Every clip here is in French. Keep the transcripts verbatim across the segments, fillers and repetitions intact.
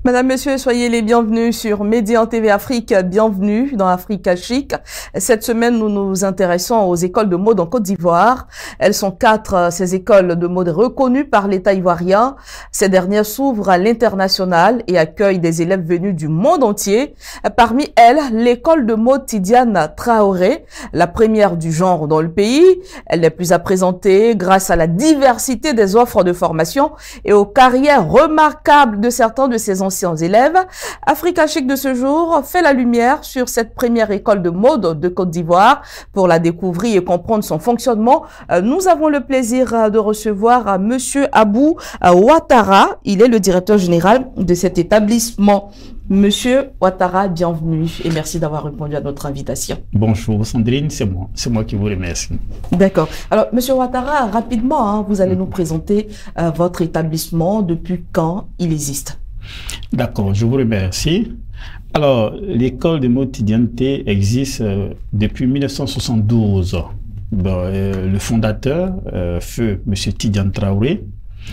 Madame, Monsieur, soyez les bienvenus sur Médian T V Afrique. Bienvenue dans Africa Chic. Cette semaine, nous nous intéressons aux écoles de mode en Côte d'Ivoire. Elles sont quatre, ces écoles de mode reconnues par l'État ivoirien. Ces dernières s'ouvrent à l'international et accueillent des élèves venus du monde entier. Parmi elles, l'école de mode Tidiane Traoré, la première du genre dans le pays. Elle est plus à présenter grâce à la diversité des offres de formation et aux carrières remarquables de certains de ses anciens élèves. Africa Chic de ce jour fait la lumière sur cette première école de mode de Côte d'Ivoire. Pour la découvrir et comprendre son fonctionnement, nous avons le plaisir de recevoir Monsieur Abou Ouattara. Il est le directeur général de cet établissement. Monsieur Ouattara, bienvenue et merci d'avoir répondu à notre invitation. Bonjour Sandrine, c'est moi, c'est moi qui vous remercie. D'accord. Alors, Monsieur Ouattara, rapidement, hein, vous allez nous présenter euh, votre établissement, depuis quand il existe. D'accord, je vous remercie. Alors, l'école de mode Tidiane T existe euh, depuis mille neuf cent soixante-douze. Bon, euh, le fondateur, euh, feu Monsieur Tidiane Traoré,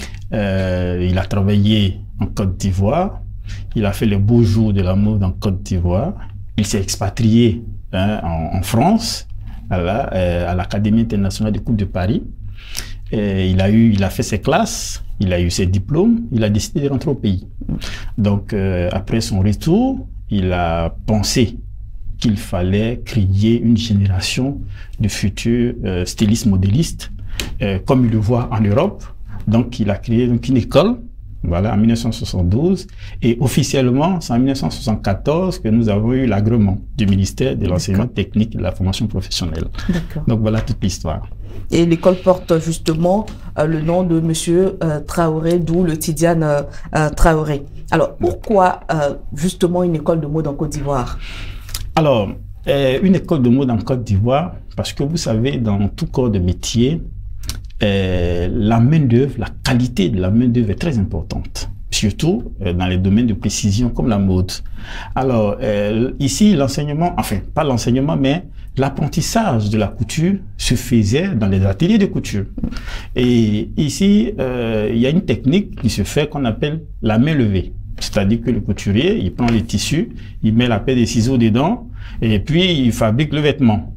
euh, il a travaillé en Côte d'Ivoire. Il a fait les beaux jours de la mode en Côte d'Ivoire. Il s'est expatrié hein, en, en France, à, euh, à l'Académie internationale de Coupe de Paris. Et il a eu, il a fait ses classes, il a eu ses diplômes, il a décidé de rentrer au pays. Donc, euh, après son retour, il a pensé qu'il fallait créer une génération de futurs euh, stylistes modélistes, euh, comme il le voit en Europe. Donc, il a créé donc, une école. Voilà, en mille neuf cent soixante-douze. Et officiellement, c'est en mille neuf cent soixante-quatorze que nous avons eu l'agrément du ministère de l'enseignement technique et de la formation professionnelle. Donc voilà toute l'histoire. Et l'école porte justement euh, le nom de Monsieur euh, Traoré, d'où le Tidiane euh, Traoré. Alors, pourquoi euh, justement une école de mode en Côte d'Ivoire? Alors, euh, une école de mode en Côte d'Ivoire, parce que vous savez, dans tout corps de métier, Euh, la main-d'œuvre, la qualité de la main-d'œuvre est très importante, surtout euh, dans les domaines de précision comme la mode. Alors, euh, ici, l'enseignement, enfin, pas l'enseignement, mais l'apprentissage de la couture se faisait dans les ateliers de couture. Et ici, euh, il y a une technique qui se fait qu'on appelle la main levée. C'est-à-dire que le couturier, il prend les tissus, il met la paire de ciseaux dedans, et puis il fabrique le vêtement.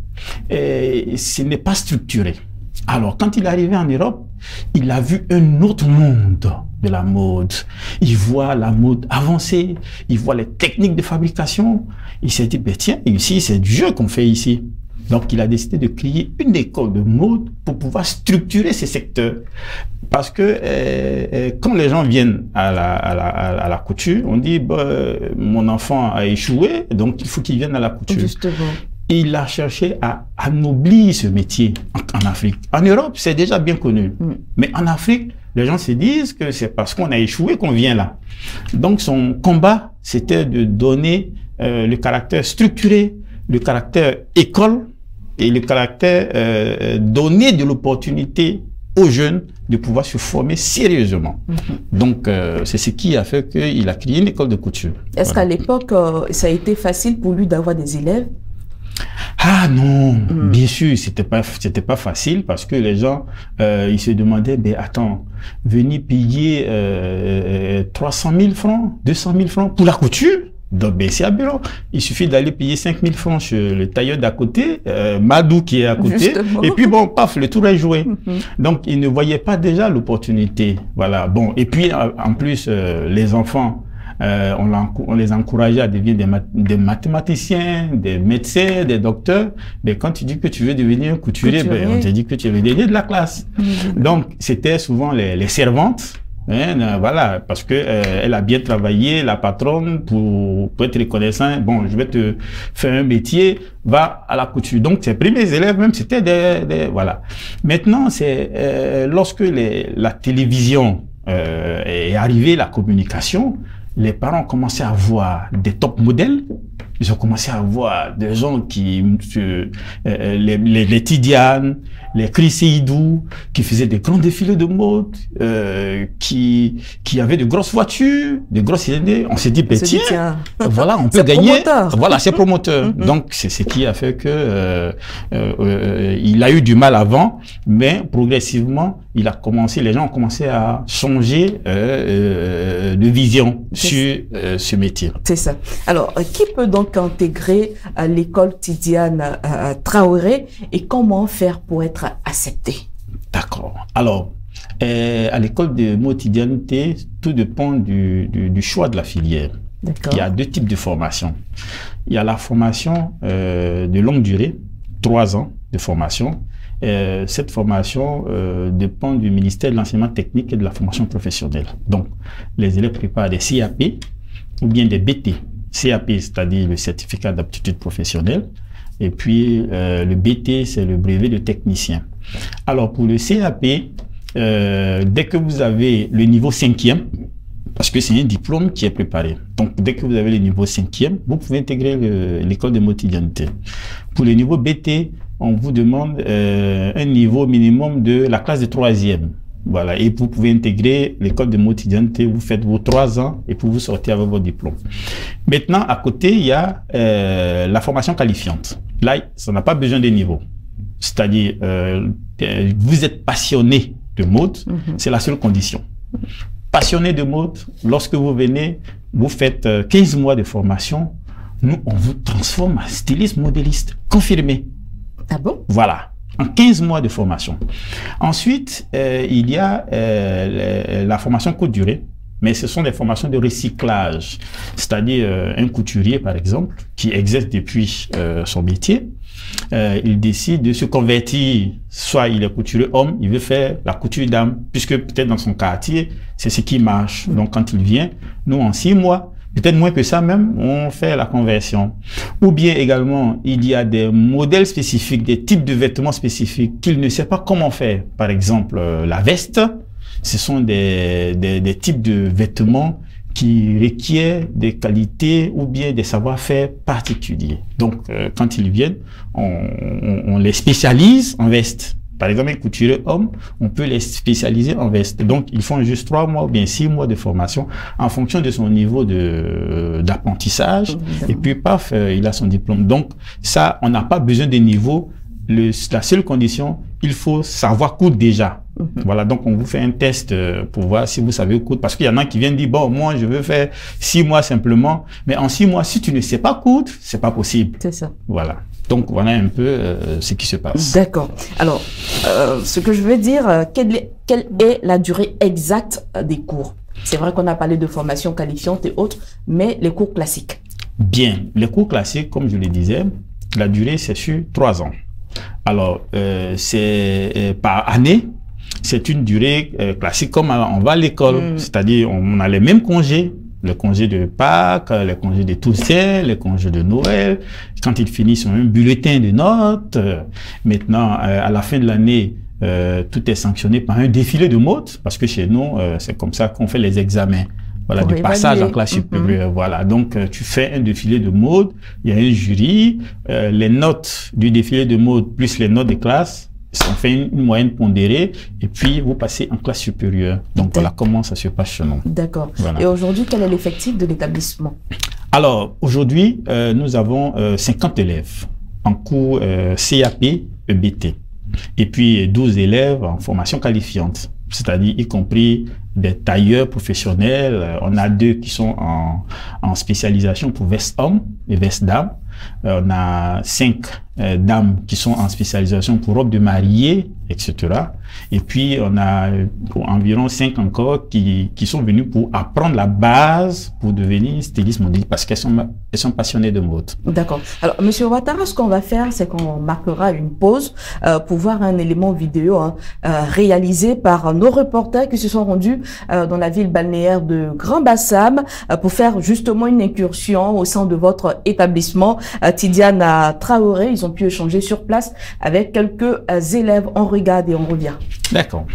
Et ce n'est pas structuré. Alors, quand il est arrivé en Europe, il a vu un autre monde de la mode. Il voit la mode avancer, il voit les techniques de fabrication. Il s'est dit, ben tiens, ici, c'est du jeu qu'on fait ici. Donc, il a décidé de créer une école de mode pour pouvoir structurer ces secteurs. Parce que euh, euh, quand les gens viennent à la, à la, à la couture, on dit, bah, mon enfant a échoué, donc il faut qu'il vienne à la couture. Justement. Il a cherché à anoblir ce métier en, en Afrique. En Europe, c'est déjà bien connu. Mm. Mais en Afrique, les gens se disent que c'est parce qu'on a échoué qu'on vient là. Donc, son combat, c'était de donner euh, le caractère structuré, le caractère école et le caractère euh, donner de l'opportunité aux jeunes de pouvoir se former sérieusement. Mm-hmm. Donc, euh, c'est ce qui a fait qu'il a créé une école de couture. Est-ce voilà. qu'à l'époque, euh, ça a été facile pour lui d'avoir des élèves? Ah non, mmh. bien sûr, c'était pas, c'était pas facile parce que les gens, euh, ils se demandaient, ben attends, venir payer euh, trois cent mille francs, deux cent mille francs pour la couture? Donc, ben, c'est aberrant. Il suffit d'aller payer cinq mille francs chez le tailleur d'à côté, euh, Madou qui est à côté, justement. Et puis bon, paf, le tour est joué. Mmh. Donc, ils ne voyaient pas déjà l'opportunité. Voilà, bon, et puis en plus, euh, les enfants, Euh, on, on les encourageait à devenir des, mat des mathématiciens, des médecins, des docteurs. Mais quand tu dis que tu veux devenir un couturier, couturier. Ben, on te dit que tu veux devenir de la classe. Mmh. Donc, c'était souvent les, les servantes. Hein, euh, voilà, parce que euh, elle a bien travaillé, la patronne, pour, pour être reconnaissant. Bon, je vais te faire un métier, va à la couture. Donc, ses premiers élèves, même, c'était des, des... Voilà. Maintenant, c'est euh, lorsque les, la télévision euh, est arrivée, la communication, les parents ont commencé à voir des top modèles. Ils ont commencé à voir des gens qui, euh, les, les, les Tidiane, les Chris Seydou, qui faisaient des grands défilés de mode, euh, qui, qui avaient de grosses voitures, de grosses cylindres. On s'est dit, ben tiens, tiens, voilà, on peut gagner. Promoteur. Voilà, c'est promoteur. Mm-hmm. Donc, c'est ce qui a fait que, euh, euh, euh, il a eu du mal avant, mais progressivement, il a commencé, les gens ont commencé à changer, euh, euh, de vision sur euh, ce métier. C'est ça. Alors, euh, qui peut donc intégrer euh, l'école Tidiane euh, Traoré et comment faire pour être accepté? D'accord. Alors, euh, à l'école de mode Tidiane, tout dépend du, du, du choix de la filière. Il y a deux types de formation. Il y a la formation euh, de longue durée, trois ans de formation. Euh, cette formation euh, dépend du ministère de l'enseignement technique et de la formation professionnelle. Donc, les élèves préparent des C A P ou bien des B T. C A P, c'est-à-dire le certificat d'aptitude professionnelle. Et puis, euh, le B T, c'est le brevet de technicien. Alors, pour le C A P, euh, dès que vous avez le niveau cinquième, parce que c'est un diplôme qui est préparé. Donc, dès que vous avez le niveau cinquième, vous pouvez intégrer l'école de mode Tidiane. Pour le niveau B T, on vous demande euh, un niveau minimum de la classe de troisième. Voilà, et vous pouvez intégrer l'école de mode Tidiane, vous faites vos trois ans et puis vous sortez avec votre diplôme. Maintenant, à côté, il y a euh, la formation qualifiante. Là, ça n'a pas besoin de niveau. C'est-à-dire, euh, vous êtes passionné de mode, mm-hmm. c'est la seule condition. Passionné de mode, lorsque vous venez, vous faites euh, quinze mois de formation, nous, on vous transforme en styliste modéliste confirmé. Ah bon? Voilà, en quinze mois de formation. Ensuite, euh, il y a euh, la formation courte durée, mais ce sont des formations de recyclage. C'est-à-dire euh, un couturier, par exemple, qui exerce depuis euh, son métier, euh, il décide de se convertir, soit il est couturier homme, il veut faire la couture dame, puisque peut-être dans son quartier, c'est ce qui marche. Donc quand il vient, nous en six mois, peut-être moins que ça même, on fait la conversion. Ou bien également, il y a des modèles spécifiques, des types de vêtements spécifiques qu'il ne sait pas comment faire. Par exemple, euh, la veste, ce sont des, des, des types de vêtements qui requièrent des qualités ou bien des savoir-faire particuliers. Donc, euh, quand ils viennent, on, on, on les spécialise en veste. Par exemple, un couturier homme, on peut les spécialiser en veste. Donc, ils font juste trois mois ou bien six mois de formation en fonction de son niveau de d'apprentissage. Et puis, paf, euh, il a son diplôme. Donc, ça, on n'a pas besoin de niveau. Le, la seule condition, il faut savoir coudre déjà. Mm-hmm. Voilà, donc on vous fait un test euh, pour voir si vous savez coudre. Parce qu'il y en a qui viennent dire, bon, moi, je veux faire six mois simplement. Mais en six mois, si tu ne sais pas coudre, c'est pas possible. C'est ça. Voilà. Donc, voilà un peu euh, ce qui se passe. D'accord. Alors, euh, ce que je veux dire, euh, quelle, est, quelle est la durée exacte euh, des cours? C'est vrai qu'on a parlé de formation qualifiante et autres, mais les cours classiques? Bien. Les cours classiques, comme je le disais, la durée, c'est sur trois ans. Alors, euh, c'est euh, par année, c'est une durée euh, classique comme on va à l'école, mmh. c'est-à-dire on a les mêmes congés, les congés de Pâques, les congés de Toussaint, les congés de Noël. Quand ils finissent, ils ont un bulletin de notes. Euh, maintenant, euh, à la fin de l'année, euh, tout est sanctionné par un défilé de mode, parce que chez nous, euh, c'est comme ça qu'on fait les examens. Voilà, du passage en classe supérieure. Mm-hmm. Voilà, donc euh, tu fais un défilé de mode, il y a un jury, euh, les notes du défilé de mode plus les notes de classe, on fait une, une moyenne pondérée et puis vous passez en classe supérieure. Donc voilà comment ça se passe chez nous. D'accord. Voilà. Et aujourd'hui, quel est l'effectif de l'établissement? Alors, aujourd'hui, euh, nous avons euh, cinquante élèves en cours euh, C A P E B T et puis douze élèves en formation qualifiante, c'est-à-dire y compris des tailleurs professionnels. On a deux qui sont en, en spécialisation pour veste homme et veste dame. On a cinq euh, dames qui sont en spécialisation pour robe de mariée, et cetera. Et puis, on a environ cinq encore qui, qui sont venus pour apprendre la base pour devenir styliste modéliste parce qu'elles sont, elles sont passionnées de mode. D'accord. Alors, Monsieur Ouattara, ce qu'on va faire, c'est qu'on marquera une pause euh, pour voir un élément vidéo hein, euh, réalisé par nos reporters qui se sont rendus euh, dans la ville balnéaire de Grand-Bassam euh, pour faire justement une incursion au sein de votre établissement euh, Tidiane Traoré. Ils ont pu échanger sur place avec quelques euh, élèves. On regarde et on revient. D'accord.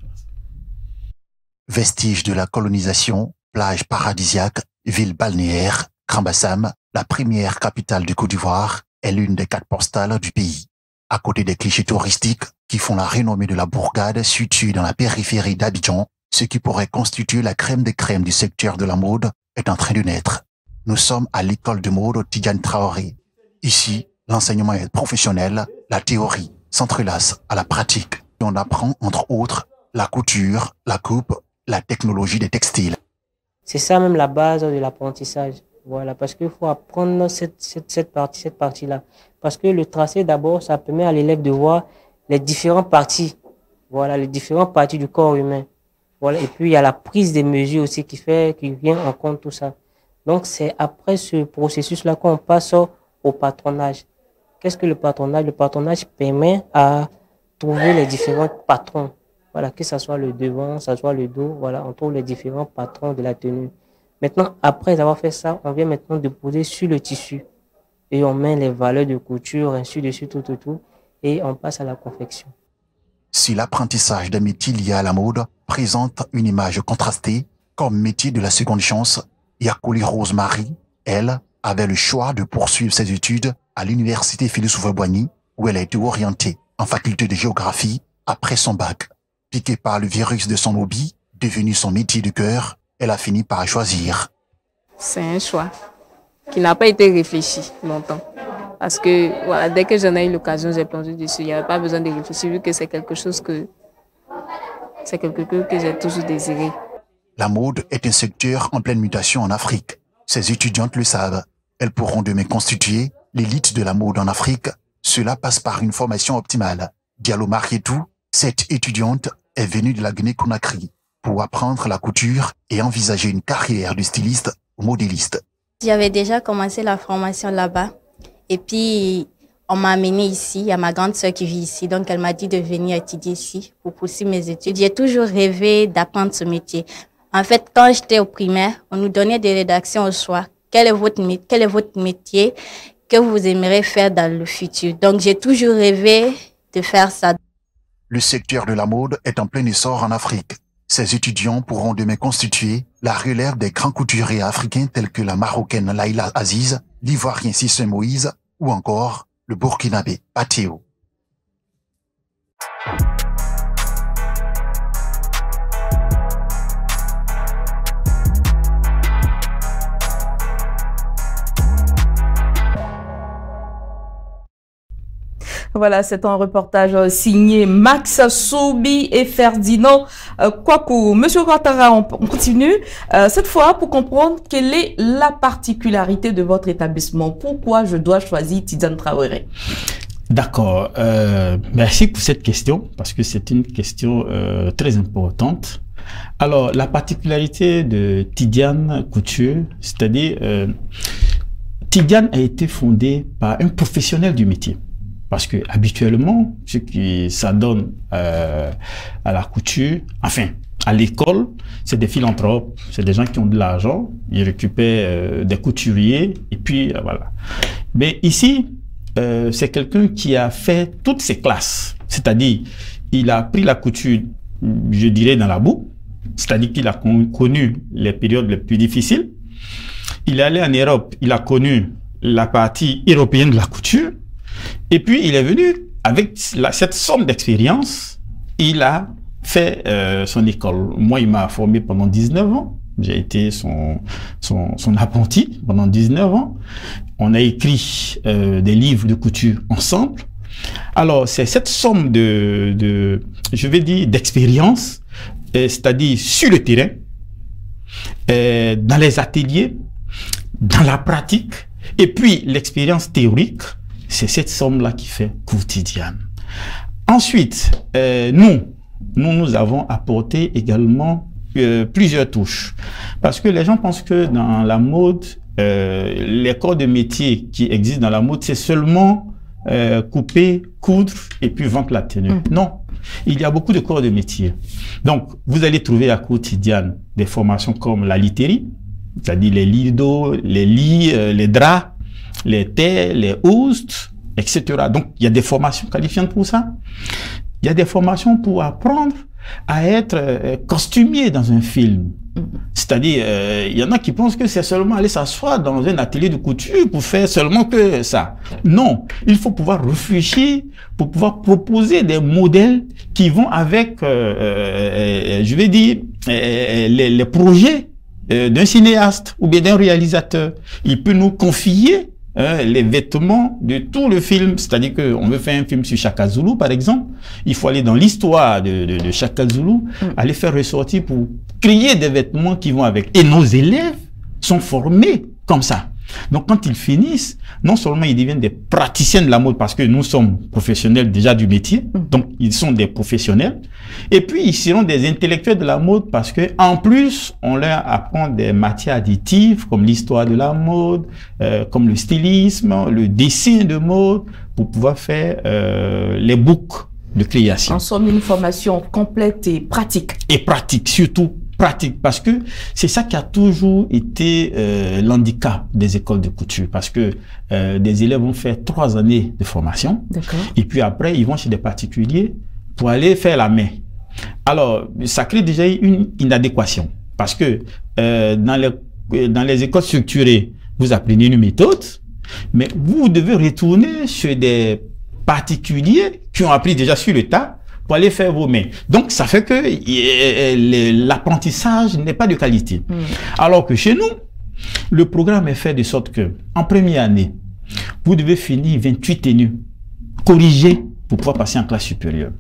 Vestige de la colonisation, plage paradisiaque, ville balnéaire, Grand-Bassam, la première capitale du Côte d'Ivoire, est l'une des cartes postales du pays. À côté des clichés touristiques qui font la renommée de la bourgade située dans la périphérie d'Abidjan, ce qui pourrait constituer la crème des crèmes du secteur de la mode est en train de naître. Nous sommes à l'école de mode Tidiane Traoré. Ici, l'enseignement est professionnel, la théorie s'entrelace à la pratique. On apprend, entre autres, la couture, la coupe, la technologie des textiles. C'est ça même la base de l'apprentissage. Voilà, parce qu'il faut apprendre cette, cette, cette partie, cette partie-là. Parce que le tracé, d'abord, ça permet à l'élève de voir les différentes parties. Voilà, les différentes parties du corps humain. Voilà, et puis il y a la prise des mesures aussi qui fait, qui vient en compte tout ça. Donc c'est après ce processus-là qu'on passe au patronage. Qu'est-ce que le patronage? Le patronage permet à trouver les différents patrons. Voilà, que ce soit le devant, que ce soit le dos, voilà, on trouve les différents patrons de la tenue. Maintenant, après avoir fait ça, on vient maintenant déposer sur le tissu. Et on met les valeurs de couture, ainsi de suite, tout, tout, tout. Et on passe à la confection. Si l'apprentissage d'un métier lié à la mode présente une image contrastée, comme métier de la seconde chance, Yakoli Rosemary, elle, avait le choix de poursuivre ses études à l'université Félix Houphouët-Boigny, où elle a été orientée en faculté de géographie après son bac. Piquée par le virus de son hobby, devenu son métier de cœur, elle a fini par choisir. C'est un choix qui n'a pas été réfléchi longtemps. Parce que voilà, dès que j'en ai eu l'occasion, j'ai plongé dessus. Il n'y avait pas besoin de réfléchir vu que c'est quelque chose que c'est quelque chose que j'ai toujours désiré. La mode est un secteur en pleine mutation en Afrique. Ces étudiantes le savent. Elles pourront demain constituer l'élite de la mode en Afrique. Cela passe par une formation optimale. Diallo Marietou, cette étudiante, est venue de la Guinée-Conakry pour apprendre la couture et envisager une carrière de styliste ou modéliste. J'avais déjà commencé la formation là-bas. Et puis, on m'a amenée ici. Il y a ma grande sœur qui vit ici. Donc, elle m'a dit de venir étudier ici pour poursuivre mes études. J'ai toujours rêvé d'apprendre ce métier. En fait, quand j'étais au primaire, on nous donnait des rédactions au soir. Quel est votre, quel est votre métier que vous aimeriez faire dans le futur? Donc, j'ai toujours rêvé de faire ça. Le secteur de la mode est en plein essor en Afrique. Ces étudiants pourront demain constituer la relève des grands couturiers africains tels que la Marocaine Laïla Aziz, l'Ivoirien Sissin Moïse ou encore le Burkinabé Patéo. Voilà, c'est un reportage signé Max Soubi et Ferdinand euh, Kwaku. Monsieur Ouattara, on, on continue. Euh, cette fois, pour comprendre quelle est la particularité de votre établissement. Pourquoi je dois choisir Tidiane Traoré? D'accord. Euh, merci pour cette question, parce que c'est une question euh, très importante. Alors, la particularité de Tidiane Couture, c'est-à-dire, euh, Tidiane a été fondée par un professionnel du métier. Parce que habituellement, ce qui s'adonne euh, à la couture, enfin, à l'école, c'est des philanthropes, c'est des gens qui ont de l'argent, ils récupèrent euh, des couturiers, et puis euh, voilà. Mais ici, euh, c'est quelqu'un qui a fait toutes ses classes, c'est-à-dire, il a pris la couture, je dirais, dans la boue, c'est-à-dire qu'il a con connu les périodes les plus difficiles. Il est allé en Europe, il a connu la partie européenne de la couture. Et puis, il est venu avec la, cette somme d'expérience, il a fait euh, son école. Moi, il m'a formé pendant dix-neuf ans. J'ai été son, son, son apprenti pendant dix-neuf ans. On a écrit euh, des livres de couture ensemble. Alors, c'est cette somme de, de je vais dire, d'expérience, c'est-à-dire sur le terrain, euh, dans les ateliers, dans la pratique, et puis l'expérience théorique. C'est cette somme-là qui fait quotidienne. Ensuite, euh, nous, nous, nous avons apporté également euh, plusieurs touches. Parce que les gens pensent que dans la mode, euh, les corps de métier qui existent dans la mode, c'est seulement euh, couper, coudre et puis vendre la tenue. Mmh. Non, il y a beaucoup de corps de métier. Donc, vous allez trouver à quotidienne des formations comme la literie, c'est-à-dire les lits d'eau, les lits, euh, les draps, les thés, les houstes, et cetera. Donc, il y a des formations qualifiantes pour ça. Il y a des formations pour apprendre à être euh, costumier dans un film. C'est-à-dire, euh, il y en a qui pensent que c'est seulement aller s'asseoir dans un atelier de couture pour faire seulement que ça. Non, il faut pouvoir réfléchir pour pouvoir proposer des modèles qui vont avec, euh, euh, je vais dire, euh, les, les projets euh, d'un cinéaste ou bien d'un réalisateur. Il peut nous confier euh, les vêtements de tout le film. C'est-à-dire qu'on veut faire un film sur Shaka Zulu, par exemple. Il faut aller dans l'histoire de, de, de Shaka Zulu, mm. aller faire ressortir pour créer des vêtements qui vont avec. Et nos élèves sont formés comme ça. Donc, quand ils finissent, non seulement ils deviennent des praticiens de la mode parce que nous sommes professionnels déjà du métier, donc ils sont des professionnels. Et puis, ils seront des intellectuels de la mode parce que, en plus, on leur apprend des matières additives comme l'histoire de la mode, euh, comme le stylisme, le dessin de mode, pour pouvoir faire euh, les books de création. En somme, une formation complète et pratique. Et pratique, surtout pratique, parce que c'est ça qui a toujours été euh, l'handicap des écoles de couture, parce que euh, des élèves vont faire trois années de formation, et puis après ils vont chez des particuliers pour aller faire la main. Alors ça crée déjà une inadéquation, parce que euh, dans les dans les écoles structurées vous apprenez une méthode, mais vous devez retourner chez des particuliers qui ont appris déjà sur le tas pour aller faire vos mains. Donc, ça fait que l'apprentissage n'est pas de qualité. Mmh. Alors que chez nous, le programme est fait de sorte que, en première année, vous devez finir vingt-huit tenues, corrigées pour pouvoir passer en classe supérieure.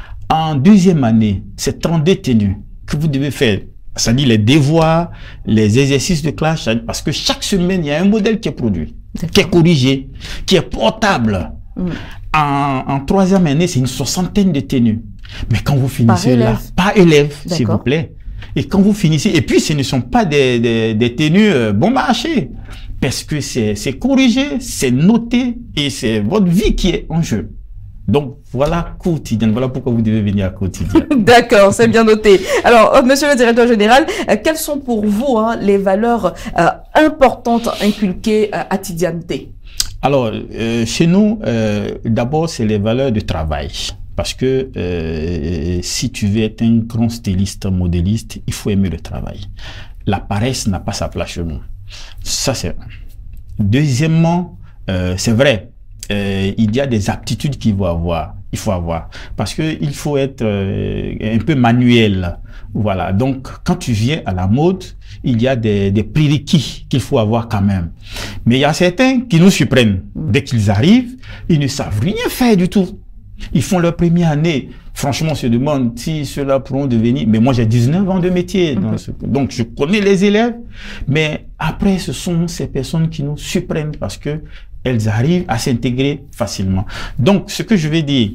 En deuxième année, c'est trente-deux tenues que vous devez faire. C'est-à-dire les devoirs, les exercices de classe, parce que chaque semaine, il y a un modèle qui est produit, qui est corrigé, qui est portable. Mmh. En, en troisième année, c'est une soixantaine de tenues. Mais quand vous finissez là, pas élève, s'il vous plaît. Et quand vous finissez, et puis ce ne sont pas des, des, des tenues euh, bon marché, parce que c'est corrigé, c'est noté, et c'est votre vie qui est en jeu. Donc, voilà quotidien. Voilà pourquoi vous devez venir à quotidien. D'accord, c'est bien noté. Alors, euh, monsieur le directeur général, euh, quelles sont pour vous hein, les valeurs euh, importantes inculquées euh, à Tidianeté? Alors, euh, chez nous, euh, d'abord, c'est les valeurs de travail. Parce que euh, si tu veux être un grand styliste, modéliste, il faut aimer le travail. La paresse n'a pas sa place chez nous. Ça, c'est un. Deuxièmement, euh, c'est vrai, euh, il y a des aptitudes qu'il faut avoir. Il faut avoir. Parce que il faut être euh, un peu manuel. Voilà. Donc, quand tu viens à la mode, il y a des, des prérequis qu'il faut avoir quand même. Mais il y a certains qui nous surprennent. Dès qu'ils arrivent, ils ne savent rien faire du tout. Ils font leur première année. Franchement, on se demande si ceux-là pourront devenir... Mais moi, j'ai dix-neuf ans de métier. Dans ce... Donc, je connais les élèves. Mais après, ce sont ces personnes qui nous surprennent parce que elles arrivent à s'intégrer facilement. Donc, ce que je vais dire,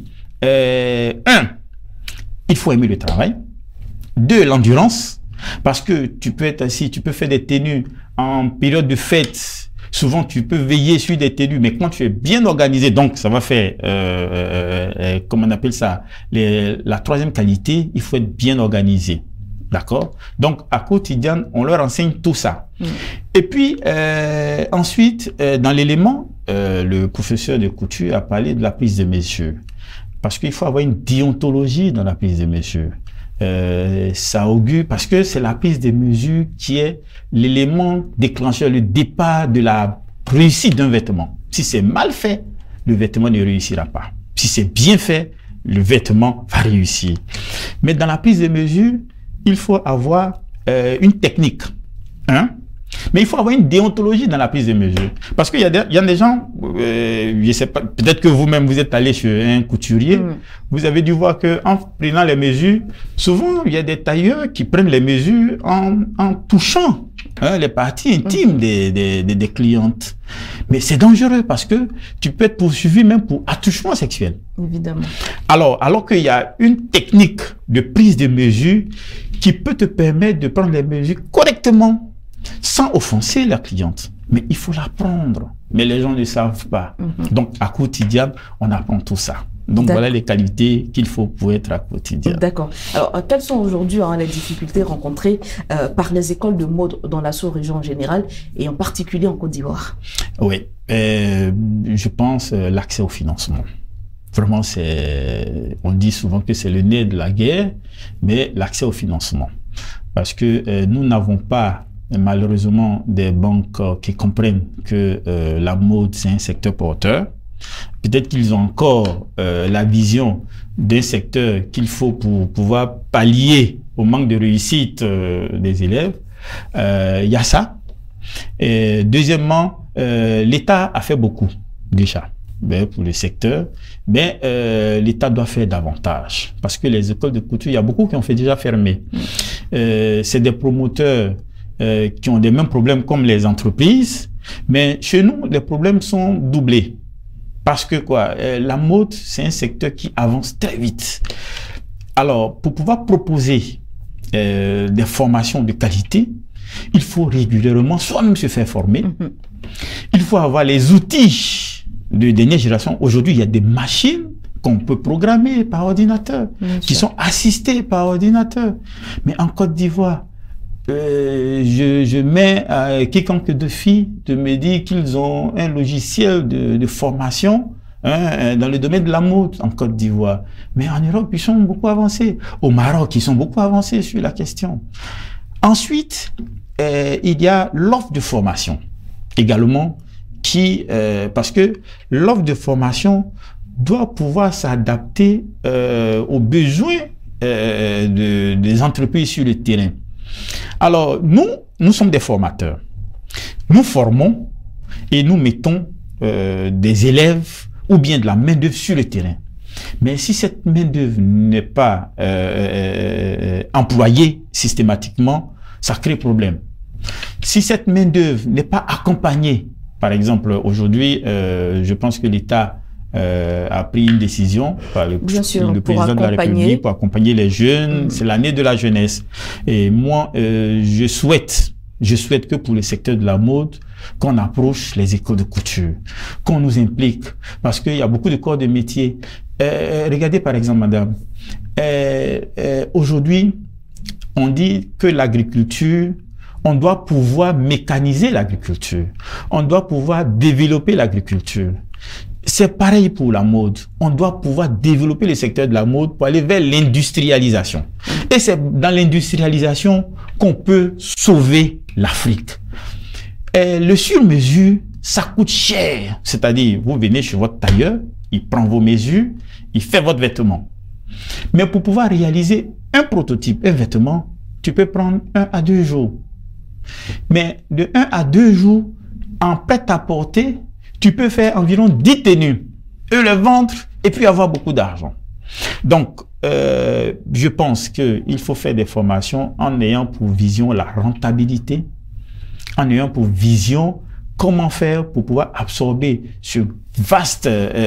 euh, un, il faut aimer le travail. Deux, l'endurance. Parce que tu peux être assis, tu peux faire des tenues en période de fête. Souvent, tu peux veiller sur des tenues, mais quand tu es bien organisé, donc ça va faire, euh, euh, euh, comment on appelle ça, les, la troisième qualité, il faut être bien organisé. D'accord? Donc, à quotidien, on leur enseigne tout ça. Mmh. Et puis, euh, ensuite, euh, dans l'élément, euh, le professeur de couture a parlé de la prise de mesure. Parce qu'il faut avoir une déontologie dans la prise de mesure. Euh, ça augure, parce que c'est la prise de mesure qui est l'élément déclencheur, le départ de la réussite d'un vêtement. Si c'est mal fait, le vêtement ne réussira pas. Si c'est bien fait, le vêtement va réussir. Mais dans la prise de mesure, il faut avoir euh, une technique. Hein? Mais il faut avoir une déontologie dans la prise de mesure. Parce qu'il y a des, il y a des gens, euh, je sais pas, peut-être que vous-même vous êtes allé chez un couturier, mmh. vous avez dû voir que en prenant les mesures, souvent il y a des tailleurs qui prennent les mesures en, en touchant hein, les parties intimes mmh. des, des, des, des clientes. Mais c'est dangereux parce que tu peux être poursuivi même pour attouchement sexuel. Évidemment. Alors, alors qu'il y a une technique de prise de mesure qui peut te permettre de prendre les mesures correctement, sans offenser la cliente. Mais il faut l'apprendre. Mais les gens ne savent pas. Mm-hmm. Donc, à quotidien, on apprend tout ça. Donc, voilà les qualités qu'il faut pour être à quotidien. D'accord. Alors, euh, quelles sont aujourd'hui hein, les difficultés rencontrées euh, par les écoles de mode dans la sous-région en général et en particulier en Côte d'Ivoire? Oui. Euh, je pense euh, l'accès au financement. Vraiment, c'est, on dit souvent que c'est le nez de la guerre, mais l'accès au financement. Parce que euh, nous n'avons pas malheureusement des banques euh, qui comprennent que euh, la mode c'est un secteur porteur. Peut-être qu'ils ont encore euh, la vision d'un secteur qu'il faut pour pouvoir pallier au manque de réussite euh, des élèves. Il euh, y a ça. Et deuxièmement, euh, l'État a fait beaucoup déjà ben, pour le secteur, mais euh, l'État doit faire davantage parce que les écoles de couture, il y a beaucoup qui ont fait déjà fermer. Euh, c'est des promoteurs euh, qui ont des mêmes problèmes comme les entreprises, mais chez nous, les problèmes sont doublés. Parce que quoi, euh, la mode, c'est un secteur qui avance très vite. Alors, pour pouvoir proposer euh, des formations de qualité, il faut régulièrement soi-même se faire former. Mm-hmm. Il faut avoir les outils de dernière génération. Aujourd'hui, il y a des machines qu'on peut programmer par ordinateur, Bien qui sûr. sont assistées par ordinateur. Mais en Côte d'Ivoire, Euh, je, je mets à quiconque de filles de me dire qu'ils ont un logiciel de, de formation hein, dans le domaine de la mode en Côte d'Ivoire. Mais en Europe, ils sont beaucoup avancés. Au Maroc, ils sont beaucoup avancés sur la question. Ensuite, euh, il y a l'offre de formation également qui, euh, parce que l'offre de formation doit pouvoir s'adapter euh, aux besoins euh, de, des entreprises sur le terrain. Alors, nous, nous sommes des formateurs. Nous formons et nous mettons euh, des élèves ou bien de la main-d'œuvre sur le terrain. Mais si cette main-d'œuvre n'est pas euh, euh, employée systématiquement, ça crée problème. Si cette main-d'œuvre n'est pas accompagnée, par exemple, aujourd'hui, euh, je pense que l'État Euh, a pris une décision par le, Bien sûr, le président de la République pour accompagner les jeunes. Mmh. C'est l'année de la jeunesse. Et moi, euh, je souhaite, je souhaite que pour le secteur de la mode, qu'on approche les écoles de couture, qu'on nous implique, parce qu'il y a beaucoup de corps de métier. Euh, regardez par exemple, madame, euh, euh, aujourd'hui, on dit que l'agriculture, on doit pouvoir mécaniser l'agriculture. On doit pouvoir développer l'agriculture. C'est pareil pour la mode. On doit pouvoir développer le secteur de la mode pour aller vers l'industrialisation. Et c'est dans l'industrialisation qu'on peut sauver l'Afrique. Le sur-mesure, ça coûte cher. C'est-à-dire, vous venez chez votre tailleur, il prend vos mesures, il fait votre vêtement. Mais pour pouvoir réaliser un prototype, un vêtement, tu peux prendre un à deux jours. Mais de un à deux jours, en prêt-à-porter, tu peux faire environ dix tenues, et le vendre, et puis avoir beaucoup d'argent. Donc, euh, je pense qu'il faut faire des formations en ayant pour vision la rentabilité, en ayant pour vision comment faire pour pouvoir absorber ce vaste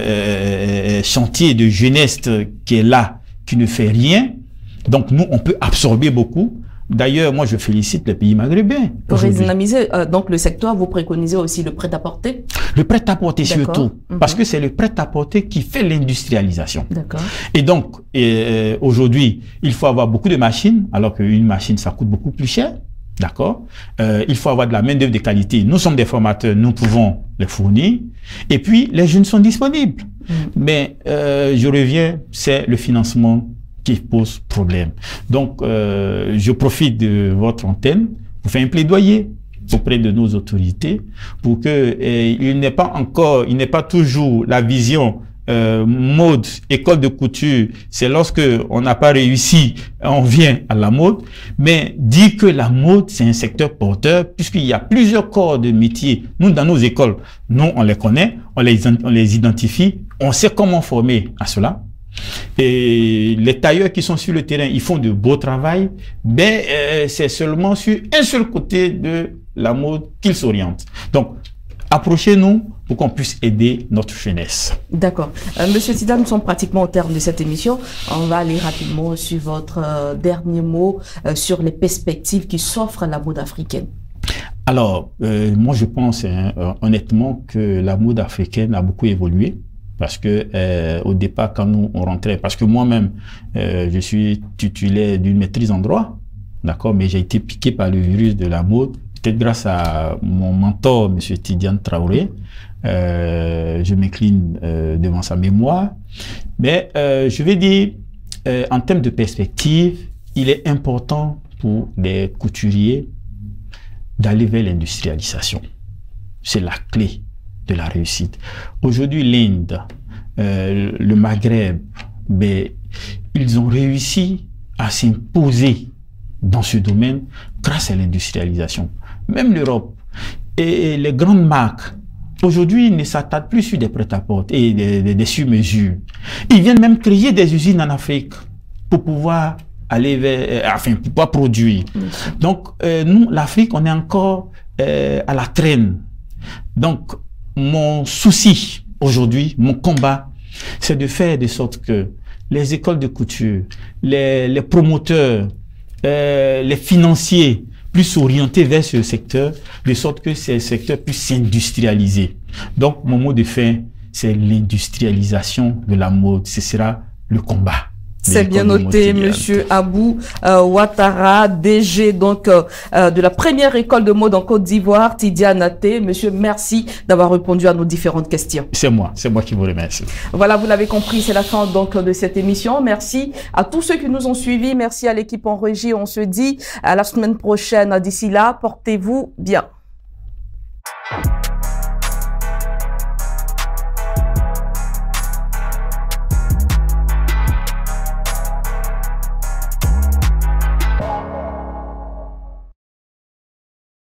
euh, chantier de jeunesse qui est là, qui ne fait rien. Donc, nous, on peut absorber beaucoup. D'ailleurs, moi, je félicite les pays maghrébins. Pour dynamiser, euh, donc le secteur, vous préconisez aussi le prêt-à-porter? Le prêt-à-porter surtout, mm-hmm. parce que c'est le prêt-à-porter qui fait l'industrialisation. D'accord. Et donc, euh, aujourd'hui, il faut avoir beaucoup de machines, alors qu'une machine, ça coûte beaucoup plus cher. D'accord. Euh, il faut avoir de la main-d'œuvre de qualité. Nous sommes des formateurs, nous pouvons les fournir. Et puis, les jeunes sont disponibles. Mm. Mais euh, je reviens, c'est le financement qui pose problème. Donc, euh, je profite de votre antenne pour faire un plaidoyer auprès de nos autorités pour que eh, il n'est pas encore, il n'est pas toujours la vision euh, mode, école de couture. C'est lorsque on n'a pas réussi, on vient à la mode. Mais dire que la mode, c'est un secteur porteur, puisqu'il y a plusieurs corps de métiers. Nous, dans nos écoles, nous, on les connaît, on les, on les identifie, on sait comment former à cela. Et les tailleurs qui sont sur le terrain, ils font de beau travail, mais euh, c'est seulement sur un seul côté de la mode qu'ils s'orientent. Donc, approchez-nous pour qu'on puisse aider notre jeunesse. D'accord. Euh, Monsieur Tida, nous sommes pratiquement au terme de cette émission. On va aller rapidement sur votre euh, dernier mot euh, sur les perspectives qui s'offrent à la mode africaine. Alors, euh, moi je pense hein, euh, honnêtement que la mode africaine a beaucoup évolué. Parce que euh, au départ, quand nous on rentrait, parce que moi-même, euh, je suis titulaire d'une maîtrise en droit, d'accord, mais j'ai été piqué par le virus de la mode, peut-être grâce à mon mentor, Monsieur Tidiane Traoré. Euh, je m'incline euh, devant sa mémoire. Mais euh, je vais dire, euh, en termes de perspective, il est important pour les couturiers d'aller vers l'industrialisation. C'est la clé de la réussite. Aujourd'hui, l'Inde, euh, le Maghreb, ben, ils ont réussi à s'imposer dans ce domaine grâce à l'industrialisation. Même l'Europe, et les grandes marques, aujourd'hui, ne s'attardent plus sur des prêt-à-porter et des, des, des sur-mesures. Ils viennent même créer des usines en Afrique pour pouvoir aller vers, euh, enfin, pour pouvoir produire. Oui. Donc, euh, nous, l'Afrique, on est encore euh, à la traîne. Donc, mon souci aujourd'hui, mon combat, c'est de faire de sorte que les écoles de couture, les, les promoteurs, euh, les financiers, plus orientés vers ce secteur, de sorte que ces secteurs puissent s'industrialiser. Donc, mon mot de fin, c'est l'industrialisation de la mode. Ce sera le combat. C'est bien noté, Monsieur Abou euh, Ouattara, D G donc euh, euh, de la première école de mode en Côte d'Ivoire, Tidiane Até. Monsieur, merci d'avoir répondu à nos différentes questions. C'est moi, c'est moi qui vous remercie. Voilà, vous l'avez compris, c'est la fin donc de cette émission. Merci à tous ceux qui nous ont suivis, merci à l'équipe en régie. On se dit à la semaine prochaine. D'ici là, portez-vous bien.